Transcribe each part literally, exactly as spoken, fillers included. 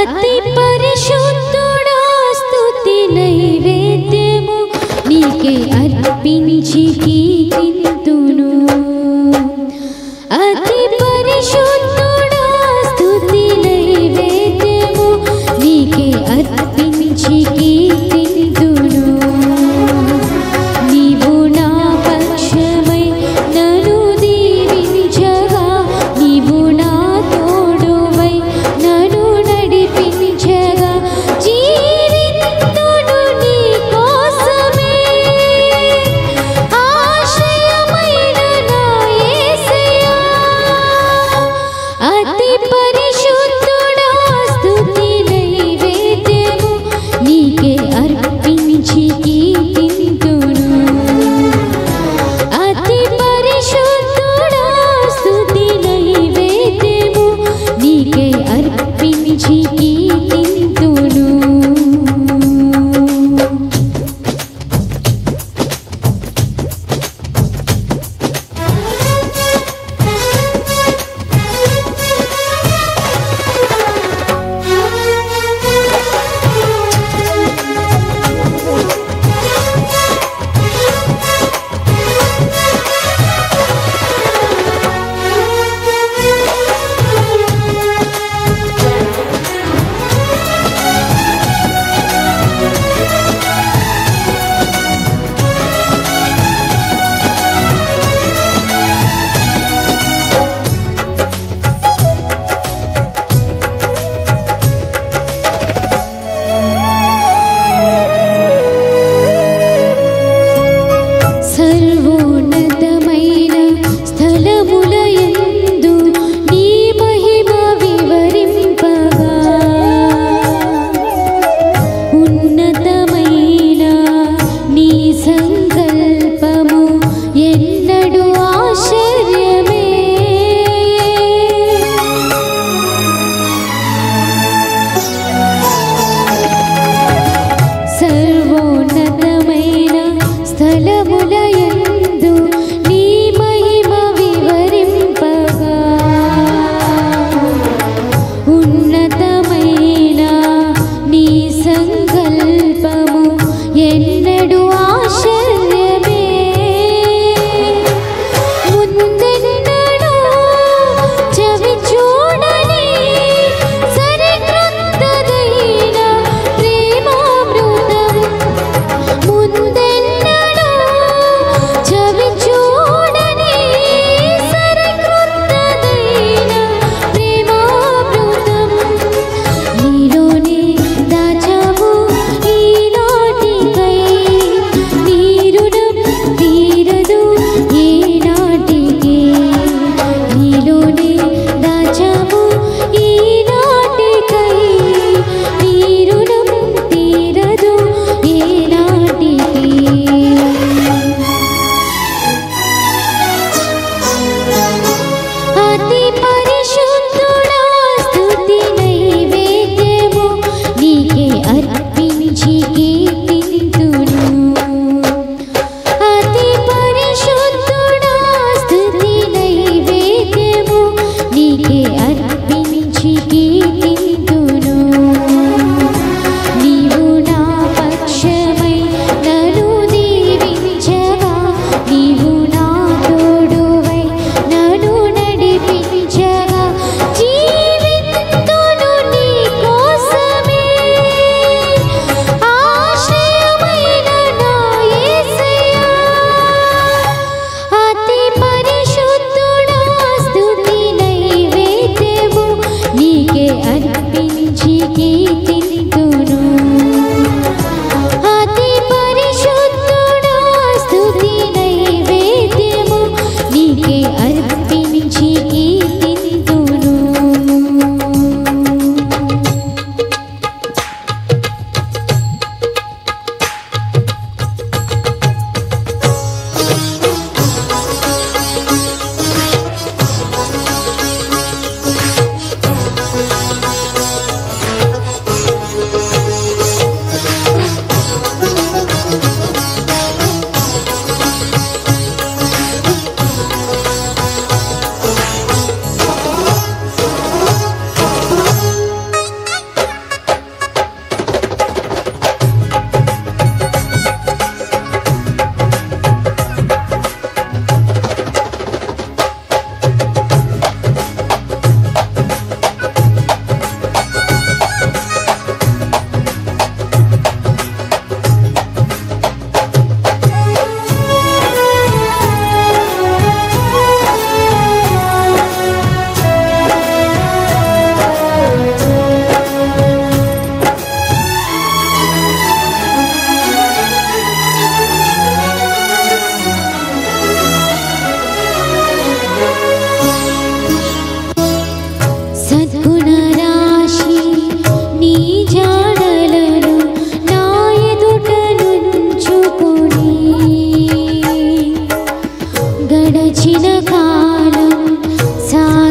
అతి పరిశుద్ధుడా స్తుతి నైవేద్యము నీకే అర్పించి కీర్తింతును అతి పరిశుద్ధుడా స్తుతి నైవేద్యము నీకే అర్పించి కీర్తింతును నీవు నా పక్షమై నన్ను దీవించగా నీవు నా తోడువై నన్ను నడిపించగా జీవింతును నీ కోసమే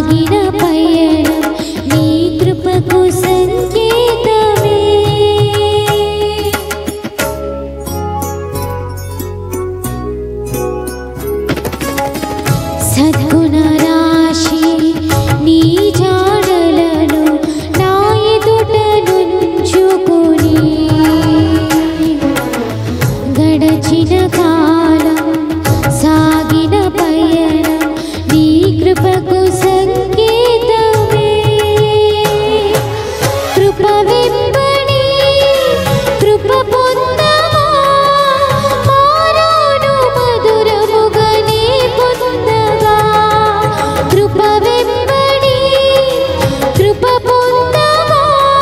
సాగిన పయనం నీ కృపకు సంకేతమే సద్గుణ రాశి నీ జాడలను నా ఎదుట నుంచుకొని గడచిన కాలం సాగిన పయనం నీ కృపకు సంకేతమే కృప వెంబడి కృప పొందవా మారాను మధురముగా నీ పొందగా కృప వెంబడి కృప పొందవా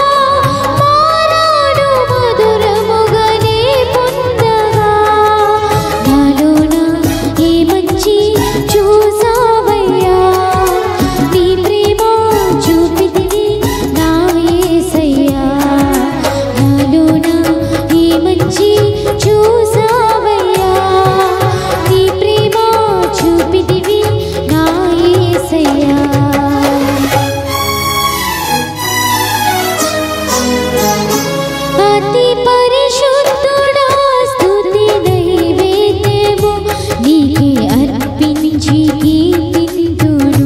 మారాను మధురముగా నీ పొందగా నాలోన ఏ మంచి చూసావయ్యా నీ ప్రేమ చూపితివి నా యేసయ్యా నాలోన ఏ మంచి చూసావయ్యా నీ ప్రేమ చూపితివి నా యేసయ్యా అతి పరిశుద్ధుడా స్తుతి నైవేద్యము నీకే అర్పించి కీర్తింతును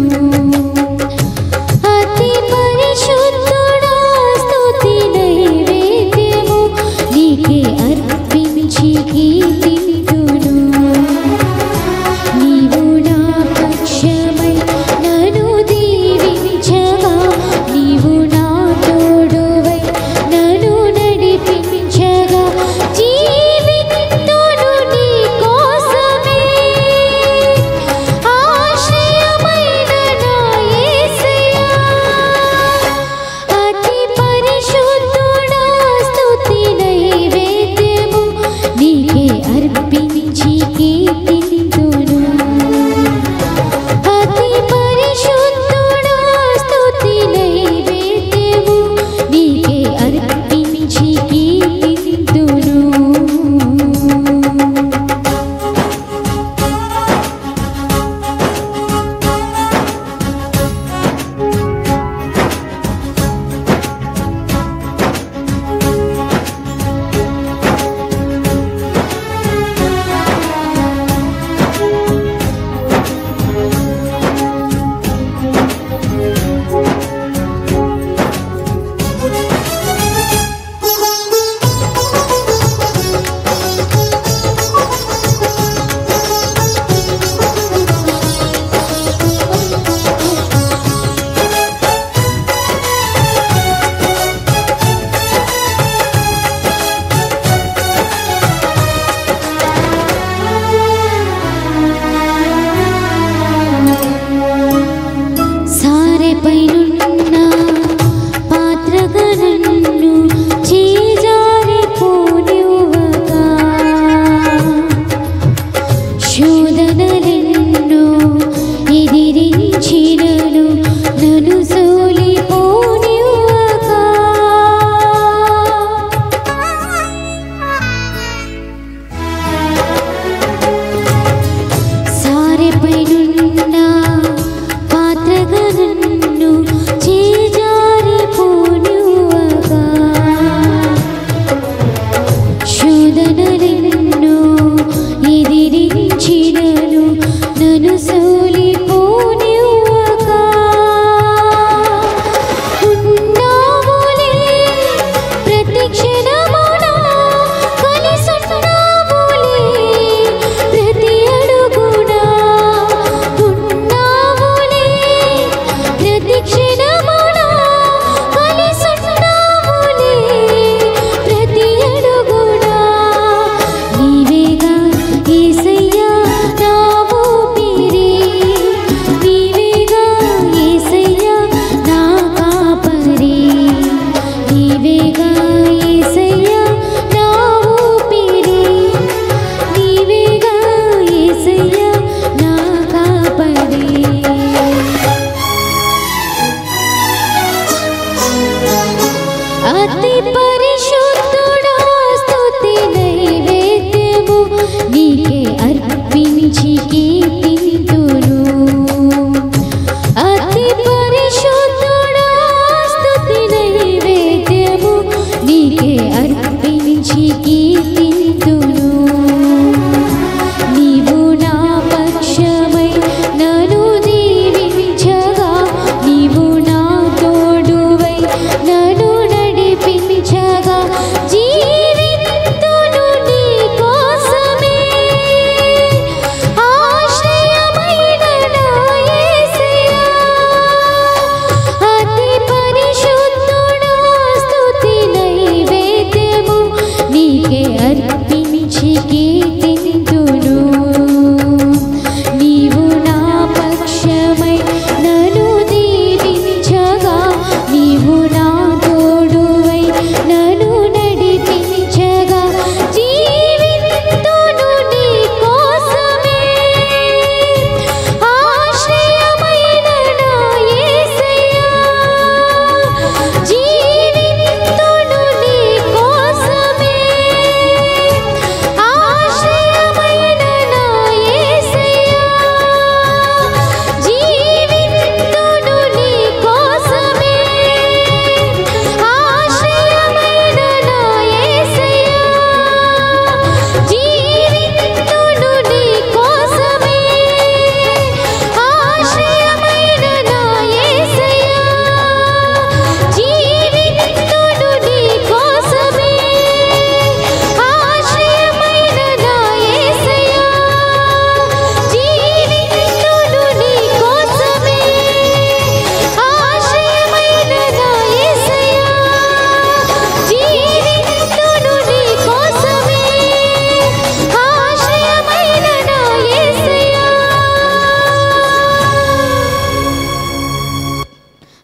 అతి పరిశుద్ధుడా స్తుతి నైవేద్యము నీకే అర్పించి కీర్తింతును నీవు నా పక్షమై నన్ను దీవించగా నీవు నా తోడువై నన్ను నడిపించగా జీవితును నీ కోసమే ఆశ్రయమైన నా యేసయ్యా అతి పరిశుద్ధుడా స్తుతి నైవేద్యము నీకే అర్పించి కీర్తింతును అతి పరిశుద్ధుడా స్తుతి నైవేద్యము నీకే అర్పించి కీర్తింతును సారెపైనున్న పాత్రగా నన్ను చేజారిపోనివ్వగా శోధనలెన్నో ఎదిరించినను నన్ను సోలిపోనివ్వగా సారెపైనున్న పాత్రగా నన్ను చేజారిపోనివ్వగా శోధనలెన్నో ఎదిరించినను నన్ను సోలిపోనివ్వగా ఉన్నావులే ప్రతి క్షణమున కలిసున్నావులే ప్రతి అడుగున ఉన్నావులే ప్రతి క్షణమున కలిసున్నావులే ప్రతి అడుగున నీవేగా యేసయ్యా నా ఊపిరి నీవేగా యేసయ్యా నా కాపరి నీవేగా యేసయ్యా నా ఊపిరి నీవేగా యేసయ్యా నా కాపరి అతి పరిశుద్ధుడా స్తుతి నైవేద్యము నీకే అర్పించి కీర్తింతును అతి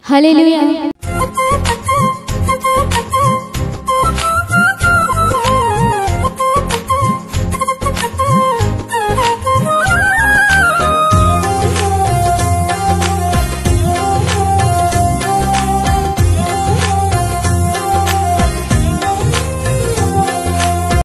హల్లెలూయా.